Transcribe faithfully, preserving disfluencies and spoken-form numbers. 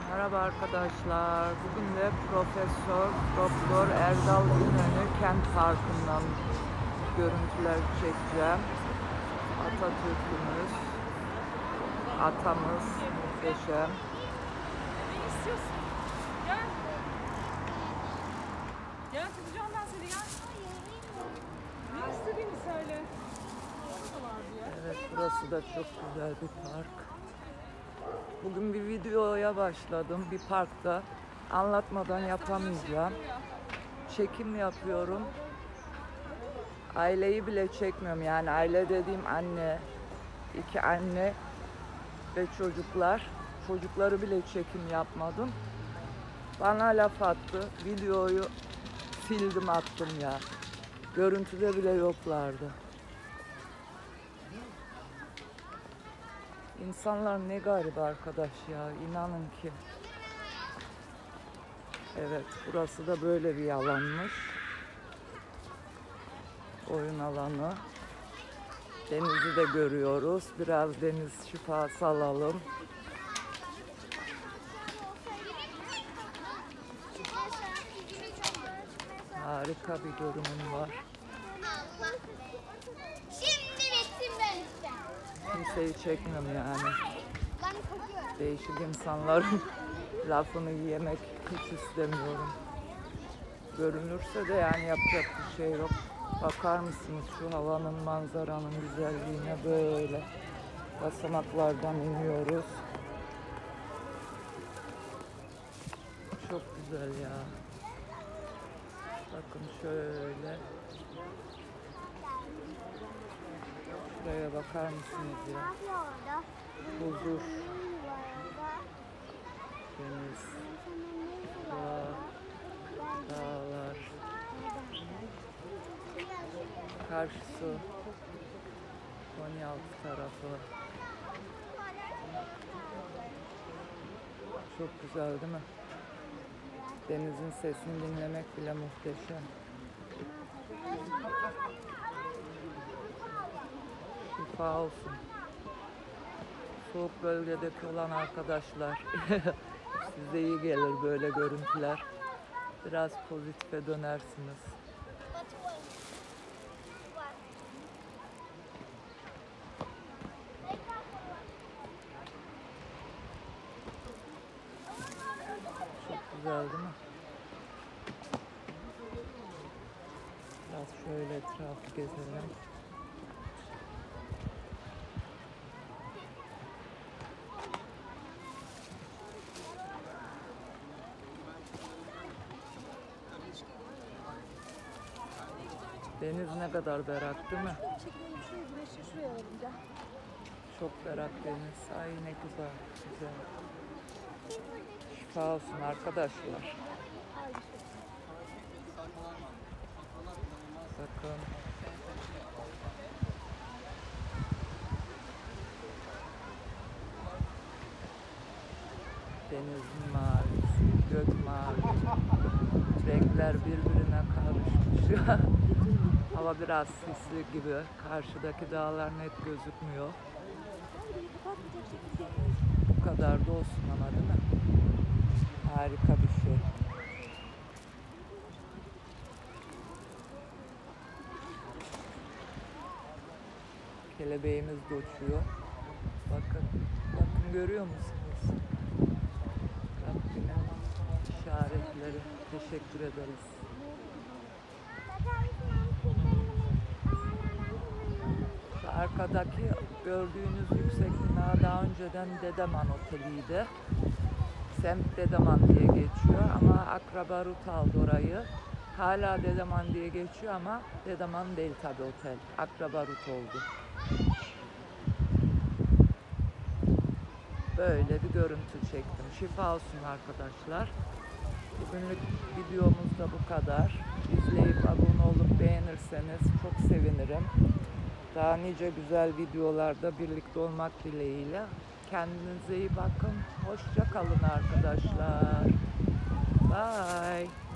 Merhaba arkadaşlar. Bugün de Profesör Doktor Erdal İnönü Kent Parkı'ndan görüntüler çekeceğim. Atatürk'ümüz, atamız muhteşem. Ne istiyorsun? Gel. Gel tutacağım ben seni gel. Ne istediğini söyle. Evet, burası da çok güzel bir park. Bugün bir videoya başladım bir parkta. Anlatmadan yapamayacağım. Çekim yapıyorum. Aileyi bile çekmiyorum. Yani aile dediğim anne, iki anne ve çocuklar. Çocukları bile çekim yapmadım. Bana laf attı. Videoyu sildim attım ya. Görüntüde bile yoklardı. İnsanlar ne garip arkadaş ya, inanın ki. Evet, burası da böyle bir alanmış. Oyun alanı. Denizi de görüyoruz. Biraz deniz şifası alalım. Harika bir görünüm var. Şimdi bittim ben işte. Kimseyi çekmiyorum yani. Değişik insanların lafını yemek hiç istemiyorum. Görünürse de yani yapacak bir şey yok. Bakar mısınız şu havanın, manzaranın güzelliğine böyle. Basamaklardan iniyoruz. Çok güzel ya. Bakın şöyle. Şuraya bakar mısınız ya? Huzur. Deniz. Dağ. Dağlar. Karşısı. Konyaaltı tarafı. Çok güzel değil mi? Denizin sesini dinlemek bile muhteşem. Şifa olsun. Soğuk bölgedeki olan arkadaşlar. Size iyi gelir böyle görüntüler. Biraz pozitife dönersiniz. Çok güzel değil mi? Biraz şöyle etrafı gezelim. Deniz ne kadar berrak değil mi? Çok berrak deniz. Ay ne güzel, güzel. Şifa olsun arkadaşlar. Bakın. Denizin mavisi, gök mavi. Renkler birbirine karışmış. Hava biraz sisli gibi. Karşıdaki dağlar net gözükmüyor. Bu kadar da olsun ama değil mi? Harika bir şey. Kelebeğimiz de uçuyor. Bakın, bakın görüyor musunuz? Rabbinin işaretleri. Teşekkür ederiz. Şu arkadaki gördüğünüz yüksek bina daha önceden Dedeman Oteli'ydi. Semt Dedeman diye geçiyor ama Akraba Rut aldı orayı. Hala Dedeman diye geçiyor ama Dedeman değil tabi otel. Akraba Rut oldu. Böyle bir görüntü çektim. Şifa olsun arkadaşlar. Bugünlük videomuz da bu kadar. İzleyip abone olup beğenirseniz çok sevinirim. Daha nice güzel videolarda birlikte olmak dileğiyle. Kendinize iyi bakın. Hoşça kalın arkadaşlar. Bye.